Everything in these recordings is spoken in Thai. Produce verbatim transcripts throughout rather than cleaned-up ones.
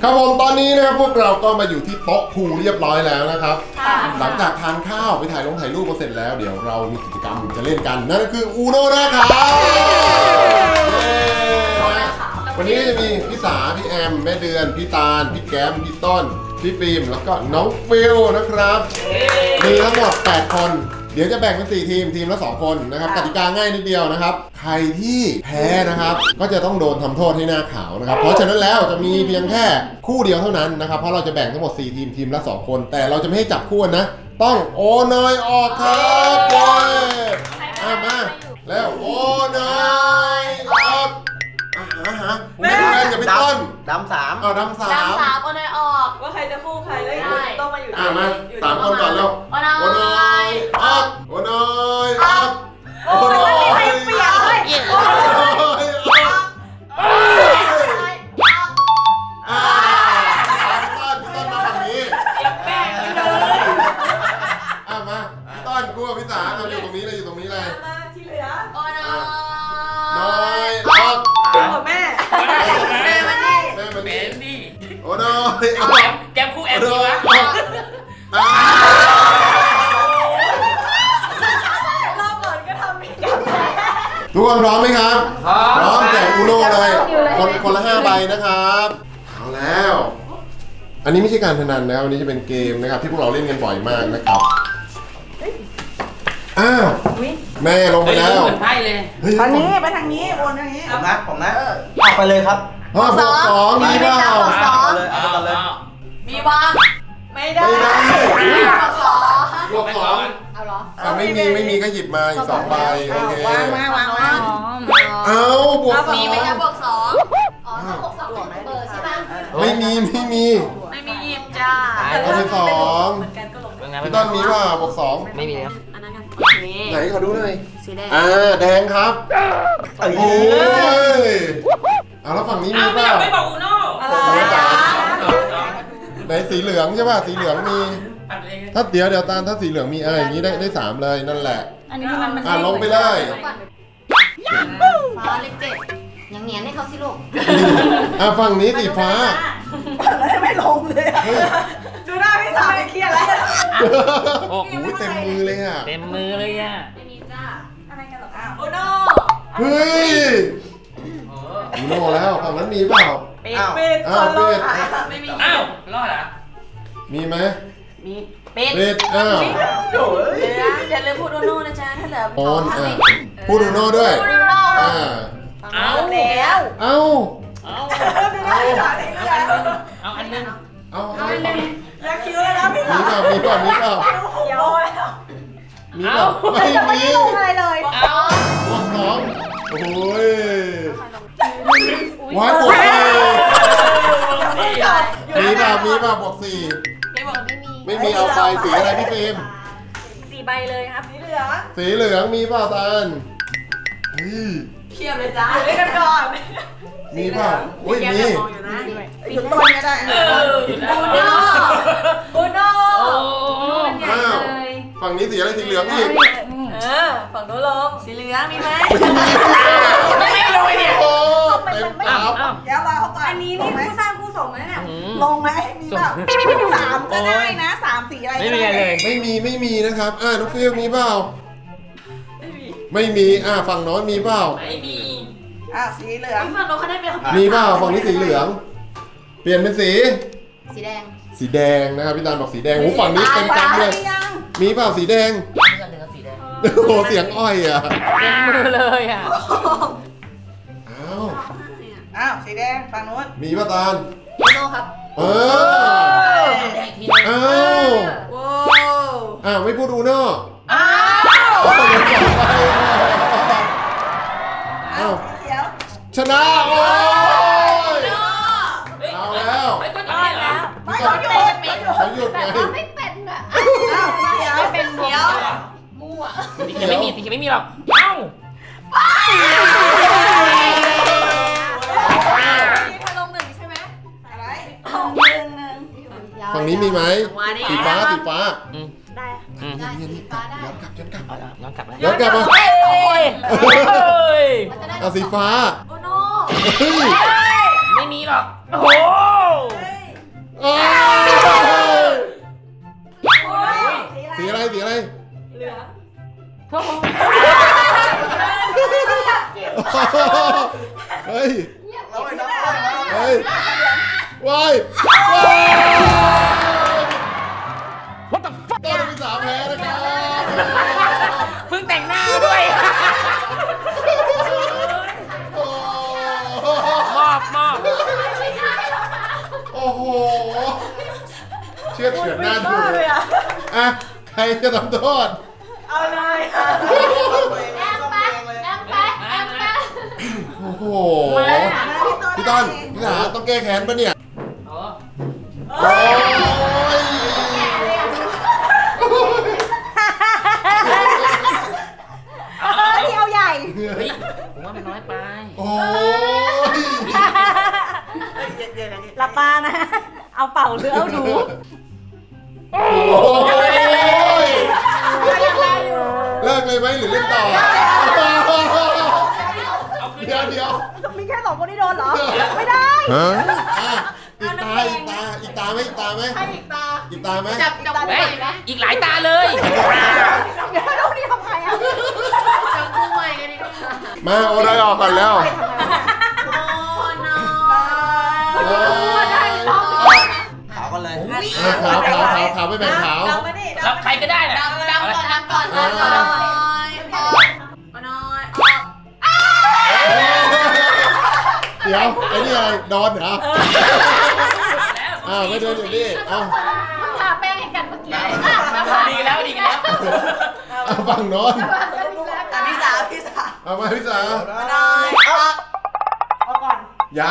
ครับผมตอนนี้นะครับพวกเราก็มาอยู่ที่โต๊ะพูลเรียบร้อยแล้วนะครับหลังจากทานข้าวไปถ่ายลงถ่ายรูปมาเสร็จแล้วเดี๋ยวเรามีกิจกรรมจะเล่นกันนั่นก็คืออูโน่นะครับวันนี้จะมีพี่สาพี่แอมแม่เดือนพี่ตาลพี่แก้มพี่ต้นพี่ฟิล์มแล้วก็น้องฟิลนะครับมีทั้งหมดแปดคนเดี๋ยวจะแบ่งเป็นสี่ทีมทีมละสองคนนะครับกติกาง่ายนิดเดียวนะครับใครที่แพ้นะครับก็จะต้องโดนทำโทษให้หน้าขาวนะครับเพราะฉะนั้นแล้วจะมีเพียงแค่คู่เดียวเท่านั้นนะครับเพราะเราจะแบ่งทั้งหมดสี่ทีมทีมละสองคนแต่เราจะไม่ให้จับคู่นะต้องโอนอยออกครับเย้มาแล้วโอนอยออกอ่ะฮะแม่จะไปต้นดำสามอ๋อดำสามดำสามโอนอยออกว่าใครจะคู่ใครแล้วต้องมาอยู่อ่ะมาสามคนก่อนแล้วโอนอยออกโอนอยออกโอ้ยไม่มีใครเปลี่ยนเลยโอ้ยอ่าต้นต้นมาฝั่งนี้แม่ไปเลยอ่ะมาต้นกูกับพี่สาเราอยู่ตรงนี้เลยอยู่ตรงนี้เลยมาที่เหลือโอนอยน้อยออกโอ้แม่แม่มานี่แม่มานี่นี่โอ้น้อยออกแกมคู่แอมดีวะทุกคนพร้อมไหมครับพร้อมแจกอูโน่เลยคนคนละห้าใบนะครับเอาแล้วอันนี้ไม่ใช่การพนันนะครับวันนี้จะเป็นเกมนะครับที่พวกเราเล่นกันบ่อยมากนะครับอ้าวแม่ลงไปแล้วเหมือนไพ่เลยทางนี้ไปทางนี้วนทางนี้ผมนะผมนะออกไปเลยครับห้าบวกสองมีเปล่าเลยเอาไปเลยมีบ้างไม่ได้บวกสองบวกสองเอาเหรออ่ะไม่มีไม่มีก็หยิบมาอีกสองใบโอเควางมาวางวางเอาบวกสองมีไหมคะบวกสองอ๋อถ้าบวกสองเป็นเบอร์ใช่ไหมไม่มีไม่มีไม่มีหยิบจ้าเอาไปสองพี่ต้นมีว่าบวกสองไม่มีครับอันนั้นกันไหนขอดูหน่อยสีแดงอ่าแดงครับโอ้ยเอาแล้วฝั่งนี้มีเปล่าไม่บอกอูโน่ไหนสีเหลืองใช่ป่ะสีเหลืองมีถ้าเดี๋ยวเดี๋ยวตาถ้าสีเหลืองมีอะไรอย่างนี้ได้ได้สามเลยนั่นแหละอันนี้มันมันอ่ะลงไปเลยฟ้าเลขเจ็ดยังเงียนให้เขาสิลูกอ่ะฝั่งนี้สีฟ้าแล้วไม่ลงเลยดูหน้าพี่สาวเครียดแล้วโอ้โหเต็มมือเลยอ่ะเต็มมือเลยอ่ะไม่มีจ้าอะไรกันหรอโอ้โนเฮ้ยอูโน่แล้วฝั่งนั้นมีเปล่าปิดปิดอ้าวปิดไม่มีอ้าวรอดอ่ะมีไหมมีปิดปิดอ้าวอย่าลืมพูดอูโน่นะจ๊ะถ้าเหลือโอนอ่ะพูดอูโน่ด้วยอ่าเอาแล้วเอาเอาเอาเอาอันนึงเอาเอาอันนึงอยากคิวแล้วนะพี่สาวมีเปล่ามีเปล่าเดี๋ยวแล้วมีเปล่าไม่มีไม่ลงอะไรเลยเอาบวกสองโอ้ยว้ายบวกสี่มีเปล่ามีเปล่าบวกสี่ไม่บอกไม่มีไม่มีเอาไปสีอะไรพี่ฟิล์มสี่ใบเลยครับสีเหลืองสีเหลืองมีเปล่าตาลเทียบเลยจ้าอยู่ด้วยกันก่อนมีเปล่าอุ้ยมีอยู่ต้นก็ได้อูโน่อูโน่อ้าวฝั่งนี้สีอะไรสีเหลืองอีกเออฝั่งโน้นลงสีเหลืองมีไหมไม่ไม่ลงเลยเนี่ยเต็มครับเดี๋ยวเราเข้าไปอันนี้นี่คู่สร้างคู่สมนะเนี่ยลงไหมมีแบบสามก็ได้นะสามสีอะไรไม่มีอะไรเลยไม่มีไม่มีนะครับอ่าน้องฟิลมีเปล่าไม่มีไม่มีอ่าฝั่งโน้นมีเปล่าไม่มีอ่ะสีเหลืองฝั่งโน้นเขาได้เป็นมีเปล่าฝั่งนี้สีเหลืองเปลี่ยนเป็นสีสีแดงสีแดงนะครับพี่ตาลบอกสีแดงโอ้ฝั่งนี้เต็มจังเลยมีเปล่าสีแดงโอ้เสียงอ้อยอ่ะเต็มมือเลยอ่ะอ้าวอ้าวสีแดงฝั่งโน้นมีป่ะตาลอูโน่ครับเอออ้าวอ้าวไม่พูดอูโน่อ้าวอ้าวชนะโอ้ยเอาแล้วไม่ก็ได้แล้วไม่เขาหยุดเขาหยุดไงไม่เป็นอ่ะไม่เป็นเดียวมั่วสีเขียวไม่มีสีเขียวไม่มีหรอกเอ้าถ้าลงหนึ่งใช่ไหมอะไรลงหนึ่งหนึ่งฝั่งนี้มีไหมสีฟ้าสีฟ้าได้ได้สีฟ้าได้ย้อนกลับย้อนกลับย้อนกลับย้อนกลับมาเอาสีฟ้าโอ้โน่ไม่มีหรอกโอ้โหโถ่เฮ้ยเราไปนับเฮ้ยว้ายว้าย What the fuck ต้นที่สามแพ้นะครับเพิ่งแต่งหน้าด้วยโอ้มอบมอบโอ้โหเชื่อเฉือนหน้าดูบ้าเลยอ่ะอ่ะใครจะทำโทษเอาเลยแอมไปแอมไปแอมไปโอ้โหพี่ต้นพี่สาต้องแก้แค้นปะเนี่ยอ๋อโอ้ยเออที่เอาใหญ่เฮ้ยผมว่ามันน้อยไปโอ้ยหลับตานะ เอาเป่าหรือเอาดูโอ้ยเลิกเลยไหมหรือเล่นต่อเดี๋ยวเดี๋ยวมีแค่สองคนที่โดนเหรอ ไม่ได้อ่ะอีกตาอีกตาอีกตาไหมอีกตาไหมให้อีกตาอีกตาไหมจับจับคู่เฮ้ยใหม่ไหมอีกหลายตาเลยเดี๋ยวดูนี่ทำไงอ่ะจับคู่ใหม่กันดีกว่ามาโอ้ได้ออกก่อนแล้วโอ้นอเออขาวกันเลยอ่ะขาวขาวขาวขาวไม่แบ่งขาวดำมาดิแล้วใครก็ได้น่ะดำดำก่อนดำก่อนดำก่อนน้อยออกน้อยออกเดี๋ยวไอ้นี่อะไรโดนเหรออ้าวไม่โดนอยู่นี่เอ้าทาแป้งให้กันเมื่อกี้ดีกันแล้วดีกันแล้วเอาฝั่งโน้นพี่สาวพี่สาวเอามาพี่สาวมาหน่อยเอาเอาก่อนยัง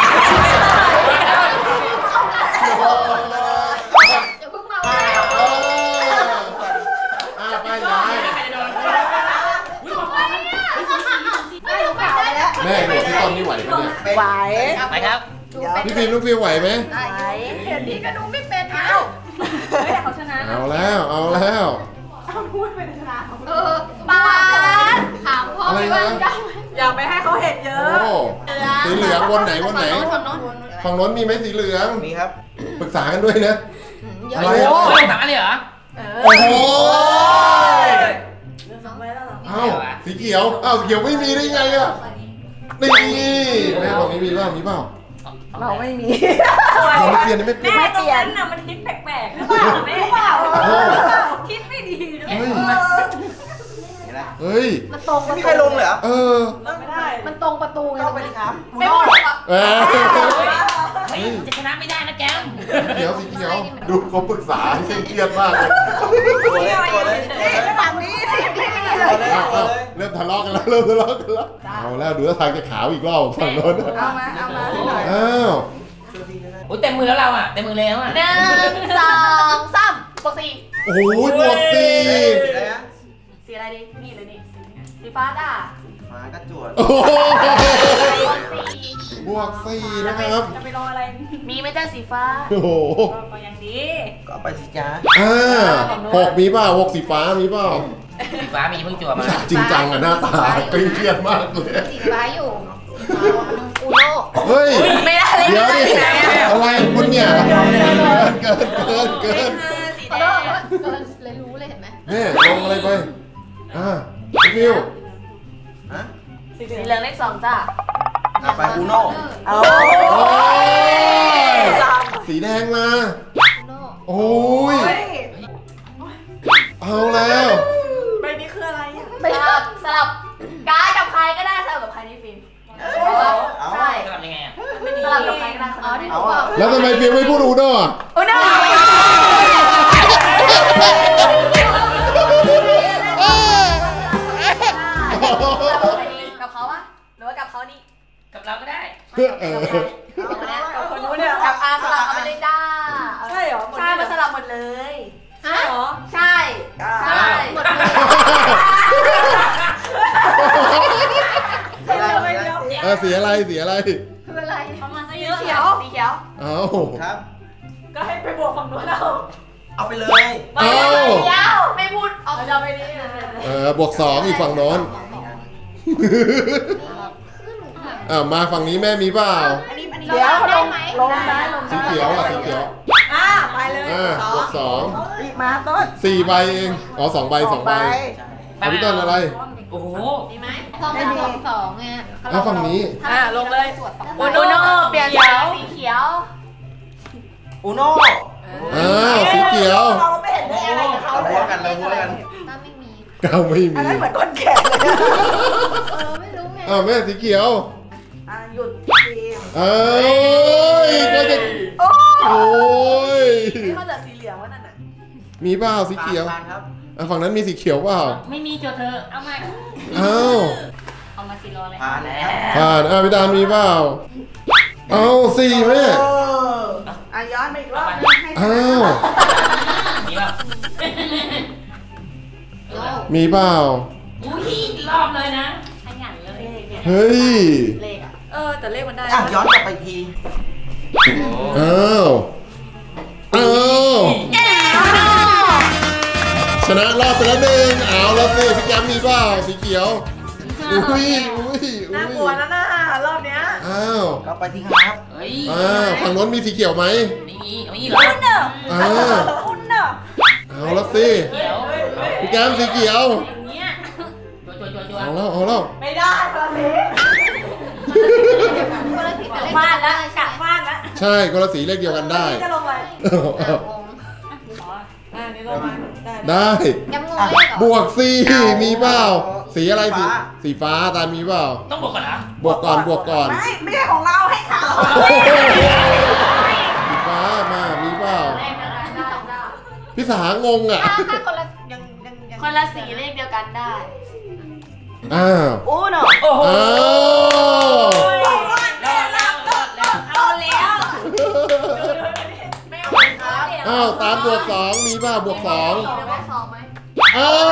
อย่าเพิ่งมาอ่าไปย้ายใครจะโดนอุ้ยขอบคุณไม่รู้ไปได้แล้วแม่หนูพี่ต้นนี่ไหวปะเนี่ยไหวไปครับพี่ฟิล์มลูกฟิล์มไหวไหมไหวเดี๋ยวนี้ก็ดูไม่เป็นเอ้าเฮ้ยเขาชนะเอาแล้วเอาแล้วเอาพูดไปชนะเออปาถามพ่อไปว่าได้ไหมอย่าไปให้เขาเห็นเยโอ้อะสีเหลืองวนไหนวนไหนฝั่งโน้นฝั่งโน้นมีไหมสีเหลืองมีครับปรึกษากันด้วยนะเยอะไรอะอะโอ้ยสามอันเลยเหรอโอ้โหสองใบแล้วเหรอเอ้าสีเขียวเอ้าสีเขียวไม่มีได้ไงอะนี่แม่ฝั่งนี้มีเปล่ามีเปล่าเราไม่มีเราไม่เปลี่ยนไม่เปลี่ยนแม่ตรงนั้นน่ะมันคิดแปลกๆหรือเปล่าแม่เปล่าคิดไม่ดีด้วยเฮ้ยเห็นไหมเฮ้ยมันตรงไม่มีใครลงเลยเหรอเออไม่ได้มันตรงประตูไงเข้าไปดิครับไม่หมดอ่ะเออเฮ้ยจะชนะไม่ได้นะแกมสีเขียวสีเขียวดูเขาปรึกษาเครียดมากเลยตัวเลยตัวเลยนี่ฝั่งนี้สิไม่มีเลตัวย เลยอ้าวตัวอ้าวเลยเริ่มทะเลาะกันแล้วเริ่มทะเลาะกันแล้วเอาแล้วดูท่าทางจะขาวอีกรอบฝั่งโน้นเอามาเอามาให้หน่อยอ้าวอุ้ยเต็มมือแล้วเราอ่ะเต็มมือแล้วอ่ะหนึ่งสองสามบวกสี่โอ้โหบวกสี่สีอะไรนะสีอะไรดีนี่เลยนี่สีฟ้าด่าฟ้ากระจวดโอ้โหบวกสี่บวกสี่นะครับจะไปรออะไรมีไหมจ้าสีฟ้าโอ้โหก็อย่างดีก็เอาไปสิจ้าอ่าหกมีเปล่าหกสีฟ้ามีเปล่าสีฟ้ามีเพิ่งจั่วมาจริงจังอะหน้าตาเครียดมากเลยสีฟ้าอยู่อูโน่เฮ้ยไม่ได้เลยเดี๋ยวดิอะไรคุณเนี่ยเกินเกินเกินเกินสีขอแดโทงษเกินเลยรู้เลยเห็นไหมแม่ลงอะไรไปอ่าพี่ฟิวฮะสีสีเหเหลืลืออง งเลขสองจ้าอ่ะไปอูโน่เอาโอ้ยสามสีแดงมาอูโน่โอ้ยเฮ้ยเอาแล้วใบนี้คืออะไรอ่ะสลับสลับการ์ดกับใครก็ได้สลับกับใครนี่ฟิล์มใช่จะทำยังไงอ่ะสลับกับใครก็ได้อ๋อที่ถูกต้องแล้วทำไมฟิวไม่พูดอูโน่อะอูโน่ กับเขาอะหรือว่ากับเขานี่กับเราก็ได้เออกับคนนู้นเนี่ยกับอาสลับเอาไปเลยจ้าใช่เหรอใช่มันสลับหมดเลยใช่เหรอใช่ใช่หมดเลยสีอะไรสีอะไรเออสีอะไรสีอะไรคืออะไรประมาณสีเยอะเขียวสีเขียวเอาครับก็ให้ไปบวกฝั่งนู้นเอาเอาไปเลยเอาเดียวไม่พูดเอาจะไปนี่เออบวกสองอีกฝั่งโน้นอ่ามาฝั่งนี้แม่มีเปล่าอันนี้อันนี้เดี๋ยวลงลงได้ลงสีเขียวอ่ะสีเขียวอ่าไปเลยอ่าบวกสองอีกมาต้นสี่ใบเองอ๋อสองใบสองใบสเอาพี่ต้นอะไรโอ้โหดีไหมสองสองสองไงเอาฝั่งนี้อ่ะลงเลยอุโนเปลี่ยนสีเขียวอูโน่อ้าวสีเขียวเราไม่เห็นได้อะไรกับเขาเราเลหัวย กันเราหัวกันก็ไม่มีเก้าไม่อันมีนั้นเหมือนคนแก่เลยเออไม่รู้ไงอ้าวแม่สีเขียวอ่ะหยุดทีมเอ้ยก็จะโอ้โอ้ยนี่เขาเหลือสีเหลืองวะนั่นน่ะมีเปล่าสีเขียวผ่านครับอ่ะฝั่งนั้นมีสีเขียวเปล่าไม่มีโจทย์เธอเอามาอ้าวเอามาสิรอเลยผ่านแล้วผ่านอ่ะพี่ตาลมีเปล่าเอาสี่แม่เอออ่ะย้อนไปอีกรอบนึงให้อ้าวมีป่ะโอ้มีเปล่าอุ้ยรอบเลยนะขยันเลยเฮ้ยเลขอ่ะเออแต่เลขมันได้อ่ะย้อนกลับไปทีอ้าวอ้าวชนะรอบไปแล้วหนึ่งเอาแล้วสิพี่แกมมีเปล่าสีเขียวอุ้ยอุ้ยน่ากลัวนะน่ารอบเนี้ยอ้าวกลับไปทีครับเฮ้ยอ้าวฝั่งโน้นมีสีเขียวไหมไม่มีเอาอีกเหรอคุณเนอะอ้าวคุณเนอะเอาแล้วสิเขียวพี่แกมสีเขียวอย่างเงี้ยจัวจัวจัวจัวเอาแล้วเอาแล้วไม่ได้ตัวสีคนละสีแต่เลขฟาดแล้วกะฟาดแล้วใช่คนละสีเลขเดียวกันได้นี่จะลงไปเอางงอ่านี่ลงมาได้ได้แกมงงเลขเหรอบวกสี่มีเปล่าสีอะไรสีสีฟ้าตาลมีเปล่าต้องบอกก่อนนะบวกก่อนบวกก่อนไม่ไม่ใช่ของเราให้เขาสีฟ้ามามีเปล่าเลขอะไรได้ได้พี่สางงอ่ะถ้าถ้าคนละยังยังยังคนละสีเลขเดียวกันได้อ้าวอู้เนอะโอ้โหอ้าวรอดแล้วรอดแล้วเอาแล้วอ้าวตามบวกสองมีเปล่าบวกสองเดี๋ยวแม่สองไหมอ้าว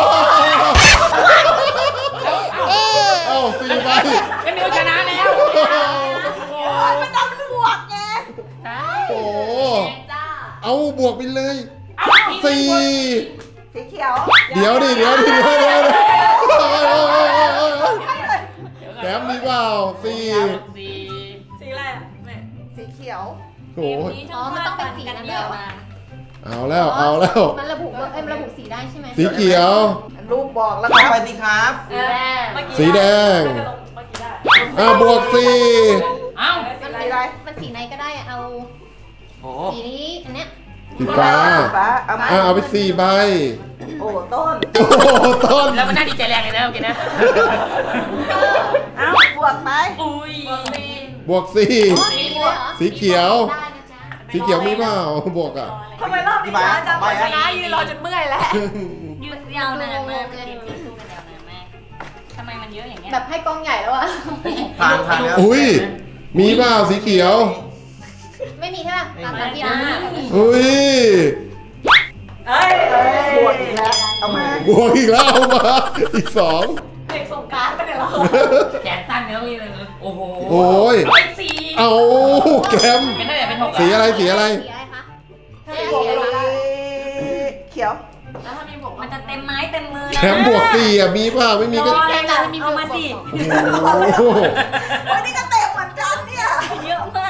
อ้าวสี่ใบก็นิวชนะแล้วมันต้องบวกไงโอ้โหแดงจ้าเอาบวกไปเลยเอาสี่สีเขียวเดี๋ยวดิเดี๋ยวดิเดี๋ยวเดี๋ยวเดี๋ยวแถมมีเปล่าสี่สี่สีอะไรอ่ะแม่สีเขียวโอ้ยอ๋อมันต้องเป็นสีนั้นเดียวมาเอาแล้วเอาแล้วมันระบุว่าเอ้ยมันระบุสีได้ใช่ไหมสีเขียวรูปบอกแล้วกลับไปทีครับสีแดงสีแดงเมื่อกี้ได้อ่าบวกสี่เอ้ามันสีอะไรมันสีไหนก็ได้อะเอาโอ้สีนี้อันเนี้ยสีฟ้าฟ้าเอามาอ่าเอาไปสี่ใบโอ้ต้นโอ้โหต้นแล้วมันน่าดีใจแรงเลยนะโอเคนะเอ้าบวกไปอุ้ยบวกสี่สีเลยเหรอสีเขียวได้นะจ๊ะสีเขียวมีเปล่าบวกอ่ะทำไมรอบนี้ช้าจังชนะยืนรอจนเมื่อยแล้วยืดยาวนานมากเลยสู้กันยาวนานมากทำไมมันเยอะอย่างเงี้ยแบบให้กล้องใหญ่แล้วอะผ่านผ่านแล้วอุ้ยมีเปล่าสีเขียวไม่มีใช่ป่ะตามตามที่นะอุ้ยเอ้ยบวกอีกแล้วเอามาบวกอีกแล้วเอามาอีกสองเด็กส่งการ์ดไปเนี่ยเหรอแขนสั้นเนื้อมีเลยโอ้โหโอ้ยเป็นสี่เอาแกมเป็นตั้งแต่เป็นหกสีอะไรสีอะไรสีอะไรคะถ้ามีบวกเลยเขียวแล้วถ้ามีบวกมันจะเต็มไม้เต็มมือแคมบวกสี่อ่ะมีเปล่าไม่มีก็แค่จะมีเอามาสิโอ้โหวันนี้ก็เต็มเหมือนกันเนี่ยเยอะมาก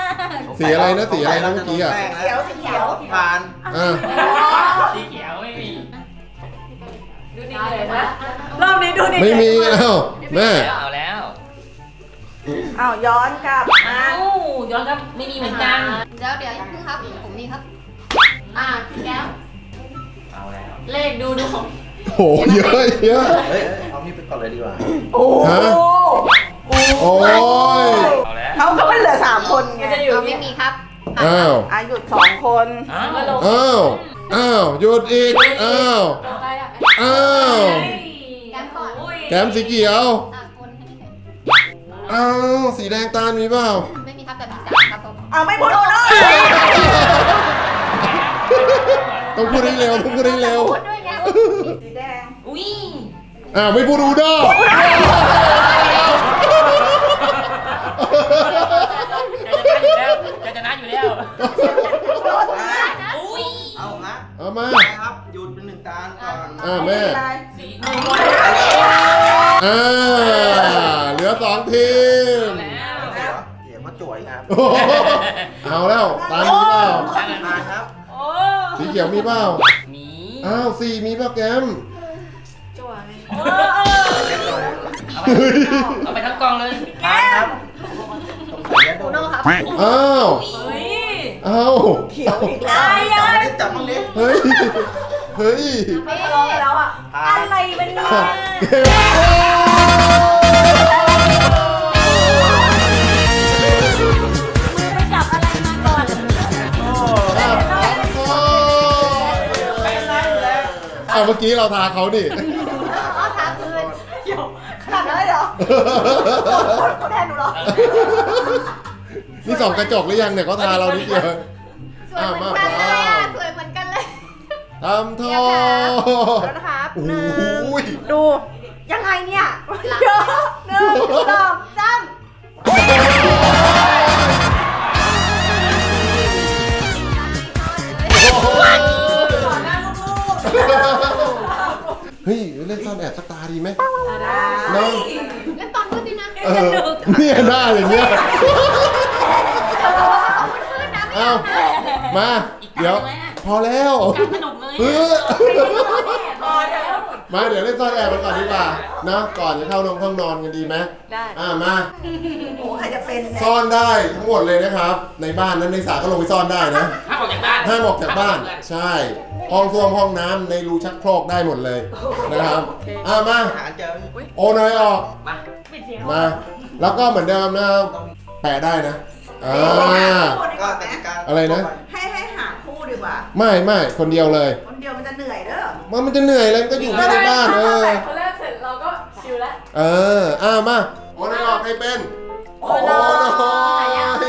สีอะไรนะสีอะไรนะเมื่อกี้อ่ะเขียวสีเขียวผ่านอ่ะสีเขียวไม่มีดูดีเลยนะรอบนี้ดูนี่ไม่มีอ้าวแม่เอาแล้วอ้าวย้อนกลับเอ้ามาย้อนครับไม่มีเหมือนกันเดี๋ยวเดี๋ยวยังครับผมมีครับอ่าพี่แก้วเอาแล้วเลขดูดูของโหเยอะเยอะเฮ้ยเอานี่ไปก่อนเลยดีกว่าโอ้ฮะ โอ้ยเอาแล้วเขาก็ไม่เหลือสามคนไงจะอยู่เราไม่มีครับอ้าวอายุสองคนอ้าวอ้าวอ้าวหยุดอีกอ้าวอ้าวแก้มก่อนแกมสีเขียวตาคนให้นี่อ้าวสีแดงตาลมีเปล่าไม่มีครับแต่มีสามครับผมอ้าวไม่พูดโอ้น้ต้องพูดให้เร็วต้องพูดให้เร็วพูดด้วยไงสีแดงอุ้ยอ้าวไม่พูดอูด้อจะชนะอยู่แล้วจะชนะอยู่แล้วอุ้ยเอาละเอามาไปครับหยุดเป็นหนึ่งตาลก่อนอ่าแม่สีอ่าเหลือสองทีมแล้วเดี๋ยวมาจ่วยครับโอ้โหเอาแล้วตาลมีเปล่าผ่านครับโอ้สีเขียวมีเปล่ามีอ้าวสีมีเปล่าแกมจั่วไงเรียบร้อยเอาไปทั้งกล่องเลยทานครับต้องใส่แยกโอโดโน่นครับอ้าวเฮ้ยอ้าวเขียวอีกแล้วจับมาดิจับมาดิเฮ้ย เฮ้ยไม่ทะเลาะกันแล้วอ่ะทานอะไรมันเนี่ยเกมโอ้ไปจับอะไรมาก่อนโอ้อ่ะเมื่อกี้เราทาเขาดิเอาทาพื้นเขียวขนาดนั้นเลยเหรอเขาแทนหนูเหรอนี่ส่องกระจกหรือยังเนี่ยเขาทาเรานิดเดียวสวยเหมือนกันเลยอ่ะสวยเหมือนกันเลยทำโทษแล้วนะครับโอ้หนึ่งยดูยังไงเนี่ยเดี๋ยวหนึ่งสองสามต่อหน้าลูกเฮ้ยเล่นซ่อนแอบสักตาดีไหมๆได้น้องเล่นตอนมืดดีนะเออเนี่ยหน้าอย่างเงี้ยขึ้นนะไม่เอามา เดี๋ยว พอแล้วการสนุกเลยเออพอแล้วมาเดี๋ยวเล่นซ่อนแอบกันก่อนดีกว่านะก่อนจะเข้านอนห้องนอนกันดีไหมได้อ่ามาโอ้ใครจะเป็นเนี่ยซ่อนได้ทั้งหมดเลยนะครับ ในบ้านนั้นในสระก็ลงไปซ่อนได้นะห้ามออกจากบ้านห้ามออกจากบ้าน ใช่ ห้องส้วมห้องน้ำในรูชักโครกได้หมดเลยนะครับอ่ามาหาเจอโอนอยออกมามา แล้วก็เหมือนเดิมนะครับแปะได้นะอ่าก็กติกาอะไรนะให้ให้หาคู่ดีกว่าไม่ไม่คนเดียวเลยคนเดียวมันจะเหนื่อยเด้อมันมันจะเหนื่อยเลยมันก็อยู่แค่ในบ้านเออคนแรกเสร็จเราก็ชิลแล้วเอออ่ามาโอนอยออกให้เป็นโอ้โหโอ้ย